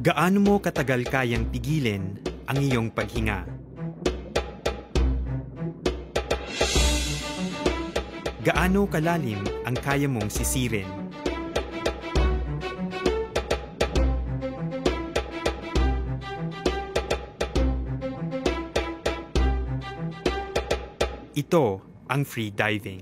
Gaano mo katagal kayang pigilin ang iyong paghinga? Gaano kalalim ang kaya mong sisirin? Ito ang free diving.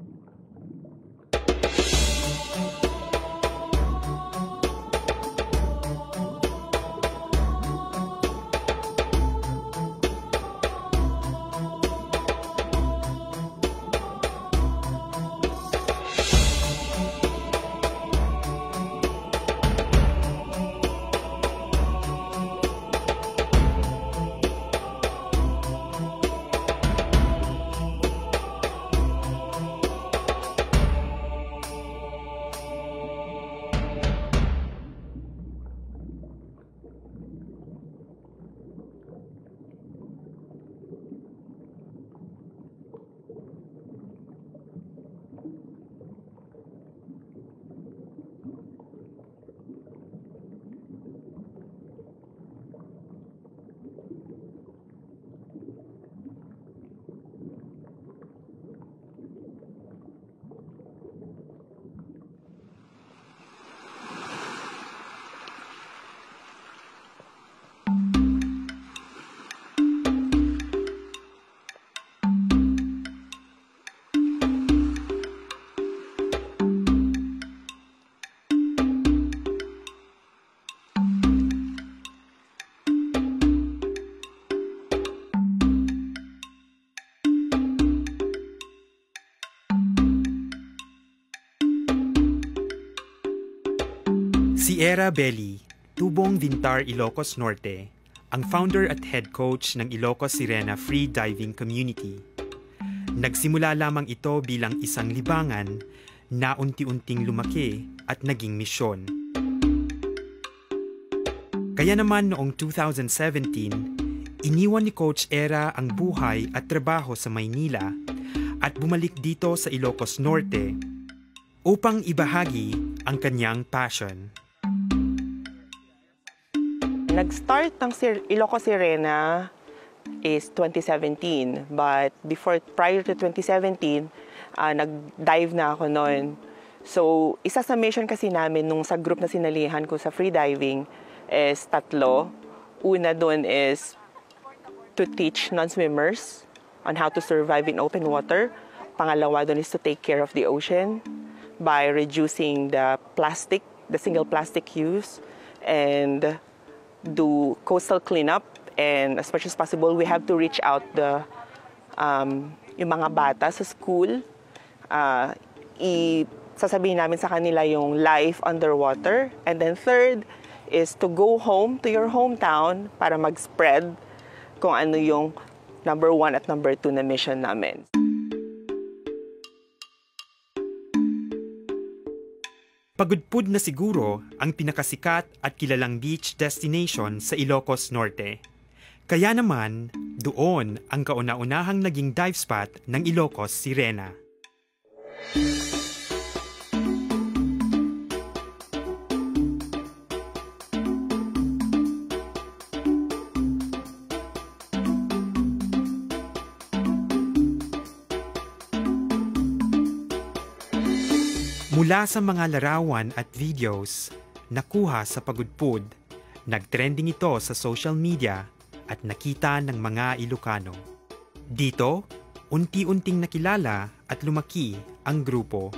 Si Era Belli, tubong Vintar, Ilocos Norte, ang founder at head coach ng Ilocos Sirena Free Diving Community. Nagsimula lamang ito bilang isang libangan na unti-unting lumaki at naging misyon. Kaya naman noong 2017, iniwan ni Coach Era ang buhay at trabaho sa Maynila at bumalik dito sa Ilocos Norte upang ibahagi ang kanyang passion. Nag-start ng Ilocos Sirena is 2017, but prior to 2017, nag-dive na ako noon. So, isa sa mission kasi namin nung sa group na sinalihan ko sa free diving is tatlo. Una doon is to teach non-swimmers on how to survive in open water. Pangalawa doon is to take care of the ocean by reducing the single plastic use, and do coastal cleanup, and as much as possible we have to reach out yung mga bata sa school. Sasabihin namin sa kanila yung life underwater, and then third is to go home to your hometown para mag-spread kung ano yung number 1 at number 2 na mission namin. Pagudpud na siguro ang pinakasikat at kilalang beach destination sa Ilocos Norte. Kaya naman, doon ang kauna-unahang naging dive spot ng Ilocos Sirena. Mula sa mga larawan at videos nakuha sa pagudpud, nagtrending ito sa social media at nakita ng mga Ilocano. Dito, unti-unting nakilala at lumaki ang grupo.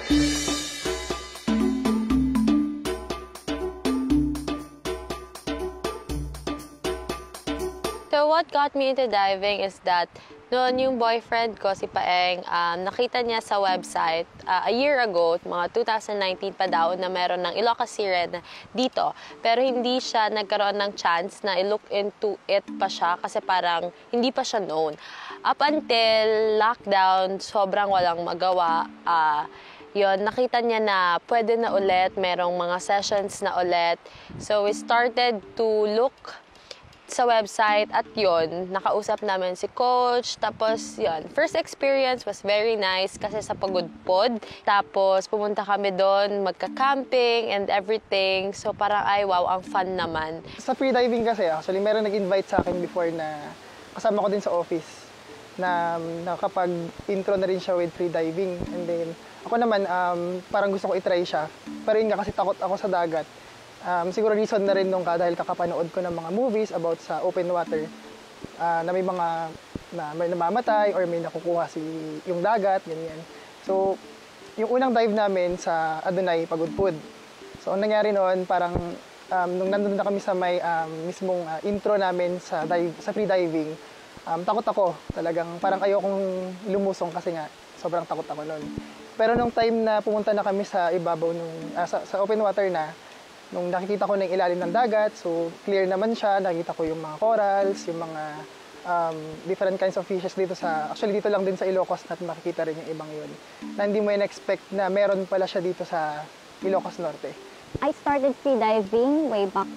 So what got me into diving is that noon yung boyfriend ko, si Paeng, nakita niya sa website a year ago, mga 2019 pa daw, na meron ng Ilocos Sirena dito. Pero hindi siya nagkaroon ng chance na i-look into it pa siya kasi parang hindi pa siya known. Up until lockdown, sobrang walang magawa. Yun, nakita niya na pwede na ulit, merong mga sessions na ulit. So we started to look sa website at yon nakausap namin si coach. Tapos yon, first experience was very nice kasi sa Pagudpod. Tapos pumunta kami doon, magka-camping and everything. So parang ay wow, ang fun naman. Sa freediving kasi, actually meron nag-invite sa akin before na kasama ko din sa office na nakapag-intro na rin siya with freediving. And then ako naman, parang gusto ko itry siya. Pero yun nga kasi takot ako sa dagat. Siguro reason na rin nung dahil kakapanood ko ng mga movies about sa open water na may mga may namamatay or may nakukuha yung dagat, ganyan. So, yung unang dive namin sa Adunay, Pagudpod. So, ang nangyari noon, parang nung nandun na kami sa may mismong intro namin sa free diving, takot ako. Talagang parang ayokong lumusong kasi nga sobrang takot ako noon. Pero nung time na pumunta na kami sa ibabaw sa open water na, nung nakikita ko na yung ilalim ng dagat, so clear naman siya, nakikita ko yung mga corals, yung mga different kinds of fishes dito actually dito lang din sa Ilocos na makikita rin yung ibang yun. Na hindi mo in-expect na meron pala siya dito sa Ilocos Norte. I started freediving way back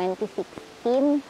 2016.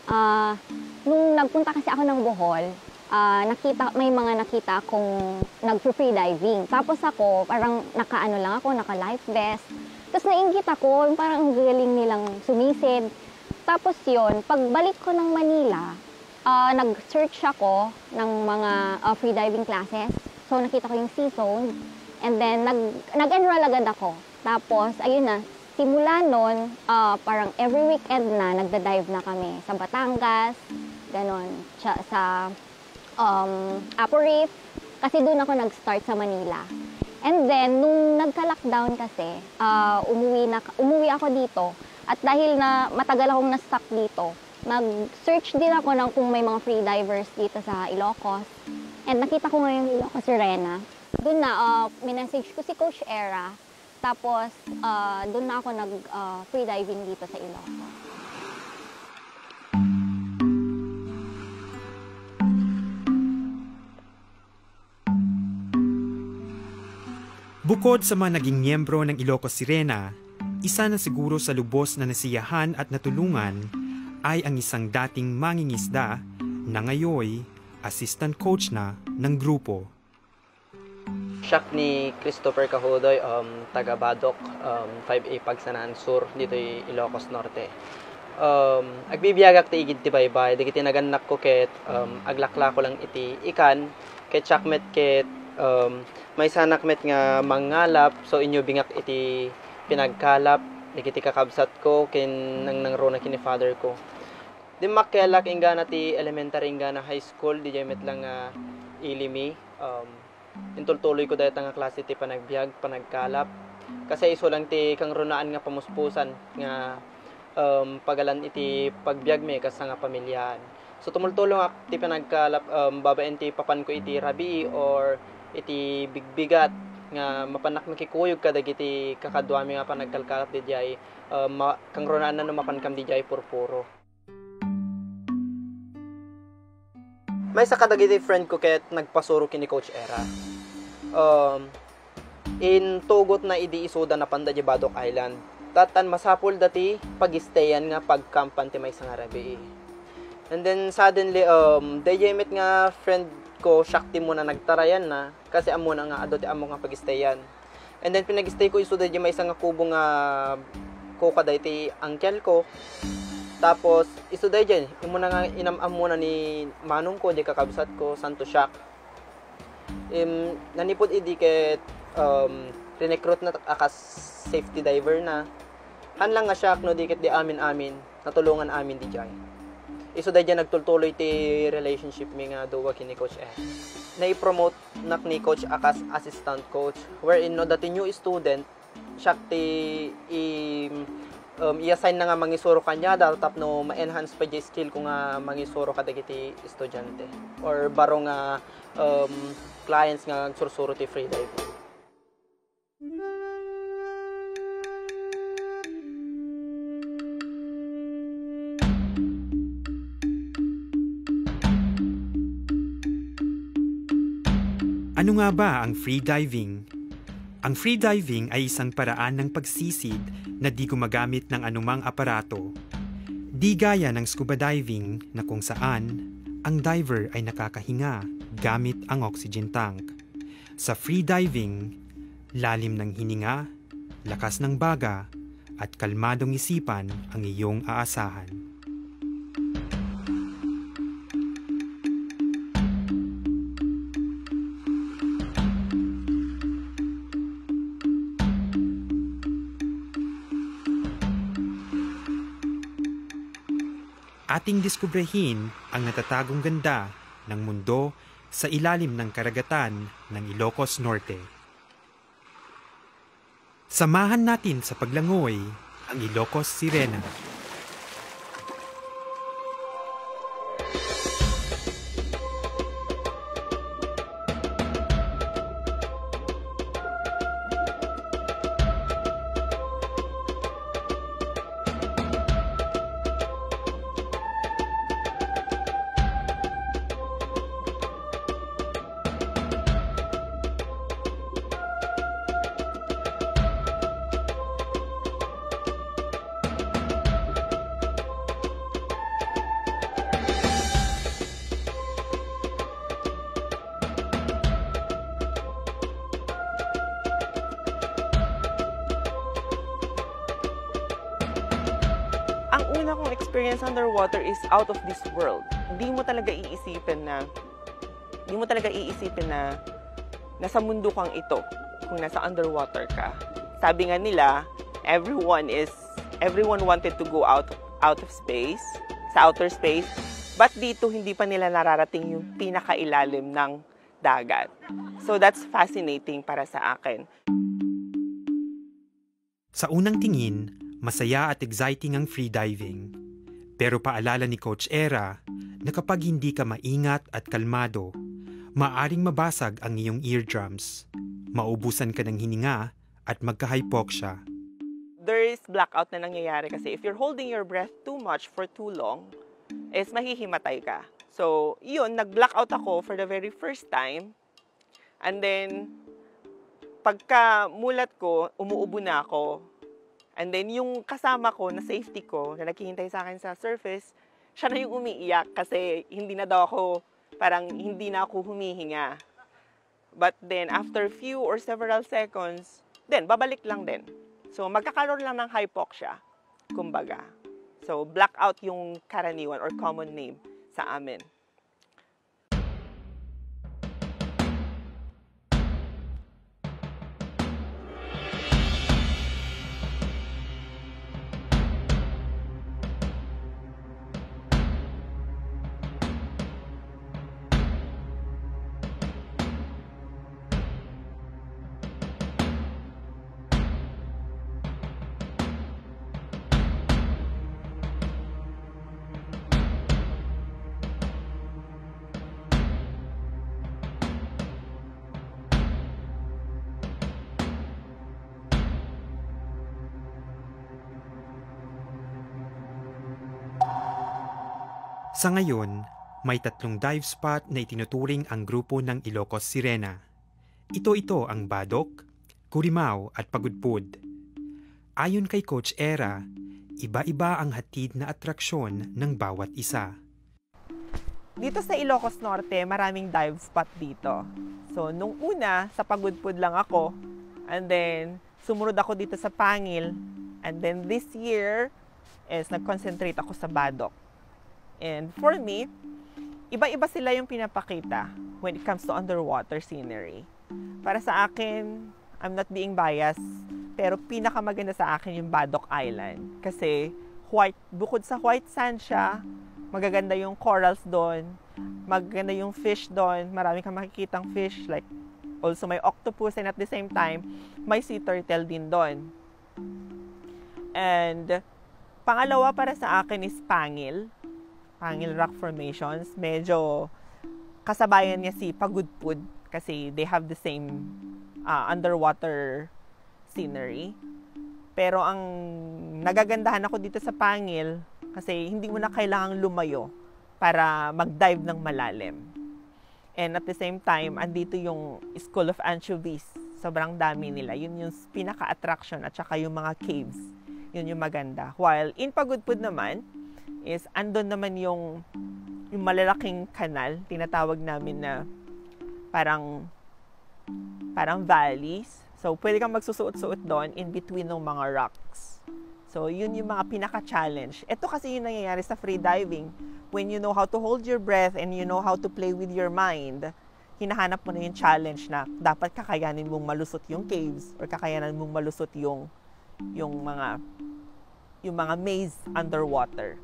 Nung nagpunta kasi ako ng Bohol, may mga nakita akong nag-freediving. Tapos ako, parang naka-life vest. Tapos nainggit ako, parang ang galing nilang sumisid. Tapos yun, pagbalik ko ng Manila, nag-search ako ng mga freediving classes. So nakita ko yung Sea Zone. And then nag-enroll agad ako. Tapos ayun na, simula nun, parang every weekend na nagda-dive na kami sa Batangas, ganon, sa Apo Reef. Kasi doon ako nag-start sa Manila. And then, nung nagka-lockdown kasi, umuwi ako dito. At dahil na matagal akong na-stuck dito, nag-search din ako ng kung may mga free divers dito sa Ilocos. And nakita ko ngayon Ilocos Sirena. Doon na, minessage ko si Coach Era. Tapos, doon na ako nag-free diving dito sa Ilocos. Bukod sa mga naging miyembro ng Ilocos Sirena, isa na siguro sa lubos na nasiyahan at natulungan ay ang isang dating mangingisda na ngayoy assistant coach na ng grupo. Siya ni Christopher Cahudoy, taga Badok, 5A Pagsanaan Sur, dito yung Ilocos Norte. Agbibiyagak ti igid ti baybay, di kiti naganak ko ket aglakla ko lang iti ikan, ket chakmet ket may sanakmet nga mangalap, so inyo bingak iti pinagkalap, ikiti kakabsat ko, nang rona kini father ko. Di makelak inga na ti elementary inga na high school, di met lang ilimi. Intultuloy ko dahil nga klase ti panagbiag, panagkalap. Kasi iso lang ti kang runaan nga pamuspusan, nga pagalan iti pagbiag me, kasi nga pamilyahan. So tumultulo nga ti panagkalap, babaen ti papan ko iti rabi or iti bigbigat nga mapanak makikuyog kadag iti kakadwami nga panagkalkalap di jay kang runaan na mapankam di jay purpuro. May sa kadag iti friend ko ket nagpasuro kini Coach Era. In tugot na idi isuda na panda di Badok Island. Tatan masapol dati pag-stayan nga pagkampan ti may sangarabi. And then suddenly dayemit nga friend ko shakti mo na nagtarayan na kasi amo na nga adote amo nga pag-stayan. And then pinag-stay ko isuda di may isang nga kubo nga ko kaday ti uncle ko. Tapos isuda diyan imo na nga inamam mo na ni manong ko di kakabsat ko santo shock. Nanipod idi ket recruit na akas safety diver na. Han lang nga shock no di ket di amin natulungan amin di jay. Iso dahil dyan nagtultuloy ti relationship mi nga duwa kini Coach Na-promote nak ni Coach akas assistant coach wherein no dati new student siya ti i-assign na nga mangisuro kanya datap no ma-enhance pa di skill ko nga mangisuro kadagiti estudyante or baro nga clients nga sursuro ti freediving. Ano nga ba ang freediving? Ang freediving ay isang paraan ng pagsisid na di gumagamit ng anumang aparato. Di gaya ng scuba diving na kung saan ang diver ay nakakahinga gamit ang oxygen tank. Sa free diving, lalim ng hininga, lakas ng baga, at kalmadong isipan ang iyong aasahan. Ating diskubrehin ang natatagong ganda ng mundo sa ilalim ng karagatan ng Ilocos Norte. Samahan natin sa paglangoy ang Ilocos Sirena. Ang una kong experience underwater is out of this world. Hindi mo talaga iisipin na nasa mundo kang ito kung nasa underwater ka. Sabi nga nila, everyone wanted to go out of space, sa outer space, but dito hindi pa nila nararating yung pinakailalim ng dagat. So that's fascinating para sa akin. Sa unang tingin, masaya at exciting ang freediving. Pero paalala ni Coach Era na kapag hindi ka maingat at kalmado, maaring mabasag ang iyong eardrums, maubusan ka ng hininga at magka-hypoxia. There is blackout na nangyayari kasi if you're holding your breath too much for too long, is mahihimatay ka. So, yun, nag-blackout ako for the very first time. And then, pagka mulat ko, umuubo na ako. And then, yung kasama ko, na safety ko, na naghihintay sa akin sa surface, siya na yung umiiyak kasi hindi na daw ako, parang hindi na ako humihinga. But then, after few or several seconds, then, babalik lang din. So, magkakaroon lang ng hypoxia, kumbaga. So, blackout yung karaniwan or common name sa amin. Sa ngayon, may 3 dive spot na itinuturing ang grupo ng Ilocos Sirena. Ito ang Badok, Curimao at Pagudpud. Ayon kay Coach Era, iba-iba ang hatid na atraksyon ng bawat isa. Dito sa Ilocos Norte, maraming dive spot dito. So, nung una, sa Pagudpud lang ako. And then, sumunod ako dito sa Pangil. And then, this year, nag-concentrate ako sa Badok. And for me, iba-iba sila yung pinapakita when it comes to underwater scenery. Para sa akin, I'm not being biased, pero pinakamaganda sa akin yung Badok Island. Kasi bukod sa white sand siya, magaganda yung corals doon, magaganda yung fish doon, marami kang makikitang fish, like also may octopus, and at the same time, may sea turtle din doon. And pangalawa para sa akin is Pangil Rock Formations. Medyo kasabayan niya si Pagudpud kasi they have the same underwater scenery. Pero ang nagagandahan ako dito sa Pangil kasi hindi mo na kailangang lumayo para mag-dive ng malalim. And at the same time, andito yung School of Anchovies. Sobrang dami nila. Yun yung pinaka-attraction at saka yung mga caves. Yun yung maganda. While in Pagudpud naman, is andon naman yung malalaking kanal, tinatawag namin na parang valleys. So, pwede kang magsusuot-suot doon in between ng mga rocks. So, yun yung mga pinaka-challenge. Ito kasi yung nangyayari sa freediving. When you know how to hold your breath and you know how to play with your mind, hinahanap mo na yung challenge na dapat kakayanin mong malusot yung caves or kakayanin mong malusot yung mga maze underwater.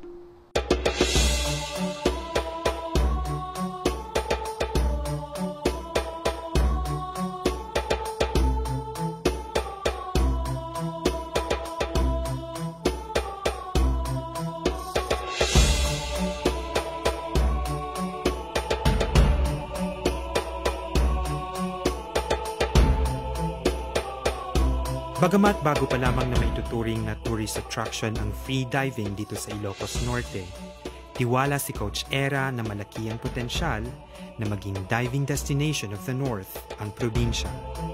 Bagamat bago pa lamang na maituturing na tourist attraction ang free diving dito sa Ilocos Norte, tiwala si Coach Era na malaki ang potensyal na maging diving destination of the North ang probinsya.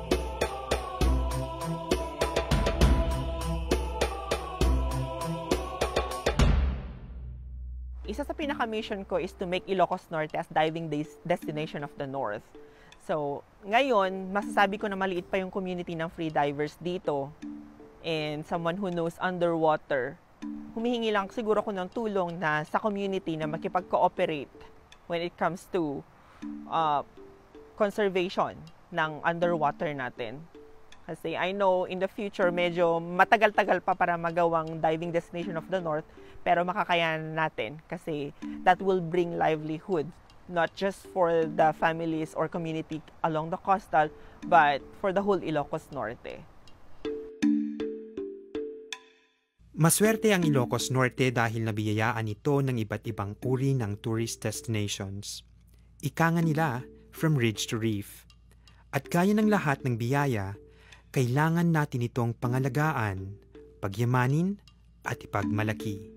Isa sa pinaka-mission ko is to make Ilocos Norte as diving destination of the North. So, ngayon, masasabi ko na maliit pa yung community ng freedivers dito and someone who knows underwater. Humihingi lang siguro ko ng tulong na sa community na makipag-cooperate when it comes to conservation ng underwater natin. Kasi I know in the future, medyo matagal-tagal pa para magawang diving destination of the North, pero makakayanan natin kasi that will bring livelihood. Not just for the families or community along the coastal, but for the whole Ilocos Norte. Maswerte ang Ilocos Norte dahil nabiyayaan ito ng iba't ibang uri ng tourist destinations. Ika nga nila, from ridge to reef. At gaya ng lahat ng biyaya, kailangan natin itong pangalagaan, pagyamanin at ipagmalaki.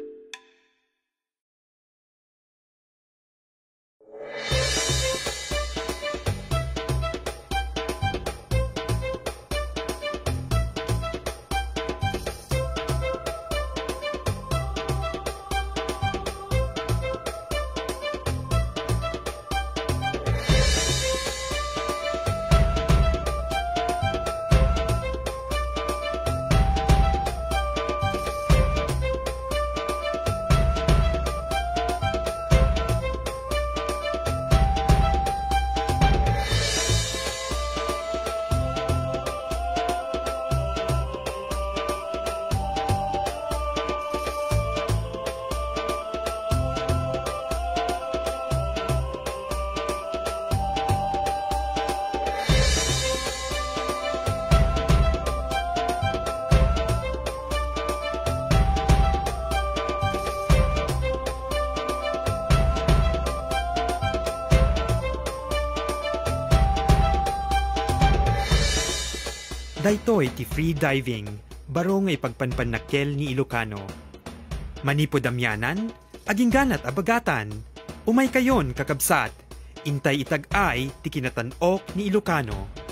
Daytoy ti free diving, baro nga ipagpanpanakkel ni Ilocano. Manipod amyanan, aging ganat abagatan, umay kayon kakabsat, intay itag-ay ti kinatanok ni Ilocano.